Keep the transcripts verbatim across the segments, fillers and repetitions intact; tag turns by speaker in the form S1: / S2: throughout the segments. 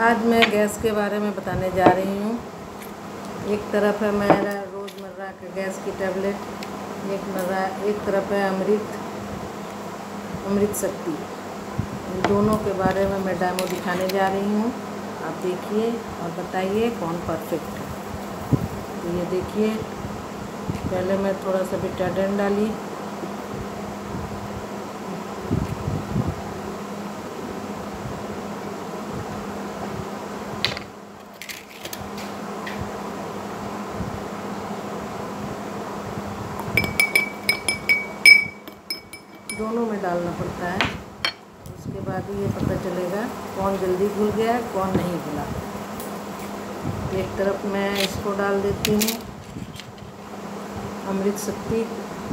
S1: आज मैं गैस के बारे में बताने जा रही हूँ। एक तरफ है मेरा रोज़मर्रा का गैस की टैबलेट, एक मर्रा एक तरफ है अमृत अमृत शक्ति। इन दोनों के बारे में मैं डेमो दिखाने जा रही हूँ। आप देखिए और बताइए कौन परफेक्ट है। तो ये देखिए, पहले मैं थोड़ा सा बिटाडिन डाली, दोनों में डालना पड़ता है। उसके बाद ये पता चलेगा कौन जल्दी घुल गया कौन नहीं घुला। एक तरफ मैं इसको डाल देती हूँ अमृत शक्ति,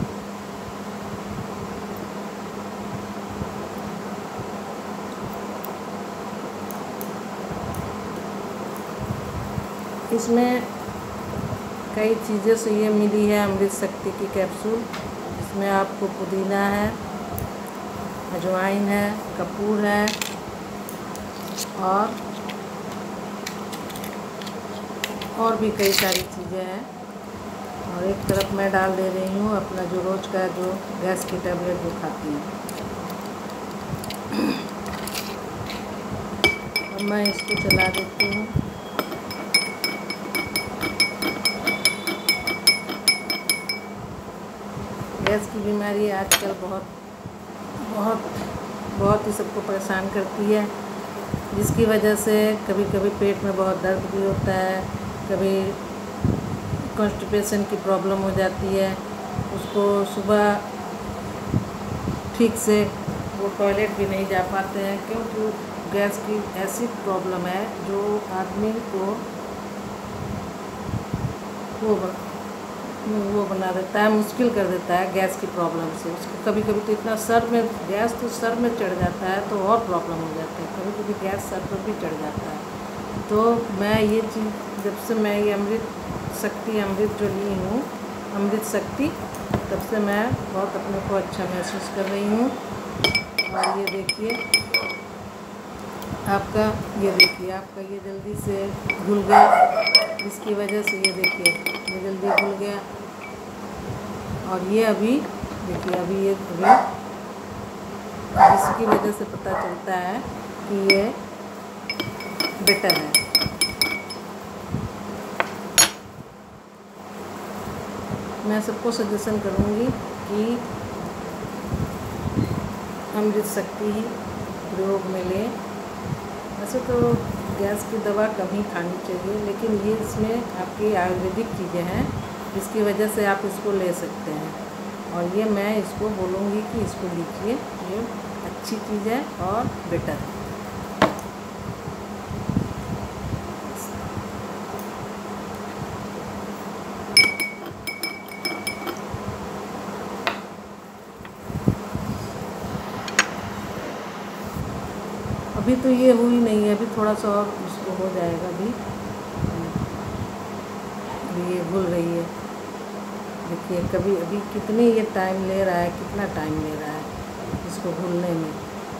S1: इसमें कई चीज़ों से ये मिली है अमृत शक्ति की कैप्सूल। इसमें आपको पुदीना है, अजवाइन है, कपूर है और और भी कई सारी चीज़ें हैं। और एक तरफ मैं डाल दे रही हूँ अपना जो रोज़ का जो गैस की टैबलेट जो खाती हूँ। और मैं इसको चला देती हूँ। गैस की बीमारी आजकल बहुत बहुत बहुत ही सबको परेशान करती है, जिसकी वजह से कभी कभी पेट में बहुत दर्द भी होता है, कभी कॉन्स्टिपेशन की प्रॉब्लम हो जाती है। उसको सुबह ठीक से वो टॉयलेट भी नहीं जा पाते हैं, क्योंकि गैस की ऐसी प्रॉब्लम है जो आदमी को वो वो बना देता है, मुश्किल कर देता है गैस की प्रॉब्लम से। उसको कभी कभी तो इतना सर में गैस तो सर में चढ़ जाता है तो और प्रॉब्लम हो जाती है, कभी कभी गैस सर पर भी चढ़ जाता है। तो मैं ये चीज़ जब से मैं ये अमृत शक्ति अमृत जो ली हूँ अमृत शक्ति, तब से मैं बहुत अपने को अच्छा महसूस कर रही हूँ। और ये देखिए आपका ये देखिए आपका ये जल्दी से घुल गया, जिसकी वजह से ये देखिए ये जल्दी घुल गया। और ये अभी देखिए अभी ये अभी इसकी वजह से पता चलता है कि ये बेटर है। मैं सबको सजेशन करूँगी कि अमृत शक्ति ही प्रयोग में लें। वैसे तो गैस की दवा कम ही खानी चाहिए, लेकिन ये इसमें आपकी आयुर्वेदिक चीज़ें हैं, जिसकी वजह से आप इसको ले सकते हैं। और ये मैं इसको बोलूँगी कि इसको लीजिए, ये अच्छी चीज़ है और बेटर है। अभी तो ये हुई नहीं है, अभी थोड़ा सा और उसको हो जाएगा। अभी अभी ये घुल रही है, देखिए कभी अभी कितने ये टाइम ले रहा है, कितना टाइम ले रहा है इसको घुलने में।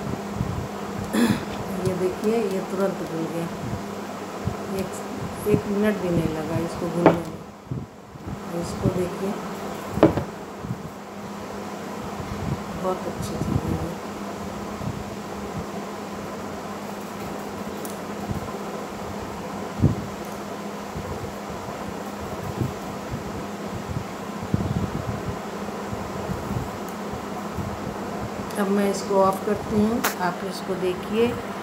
S1: ये देखिए ये तुरंत घुल गया, एक एक मिनट भी नहीं लगा इसको घुलने में। इसको देखिए बहुत अच्छी चीज़ है। अब मैं इसको ऑफ़ करती हूँ, आप इसको देखिए।